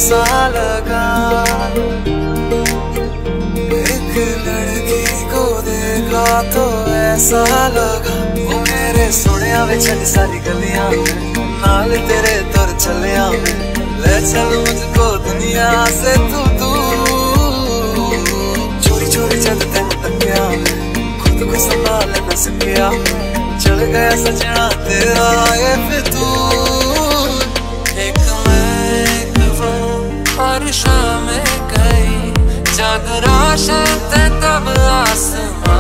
ऐसा लगा, एक लड़की को देखा तो ऐसा लगा। वो मेरे सोनिया वे छड़ सारी गलियां नाल तेरे तुर चलिया, ले चल मुझको दुनिया से तू दूर। चोरी चोरी जद तेन तकिया खुद को संभाल न सकिया, चढ़ गया सजना तेरा ये फितूर। एक मैं एक वो और शाम गई, जग रोशन तब आसमां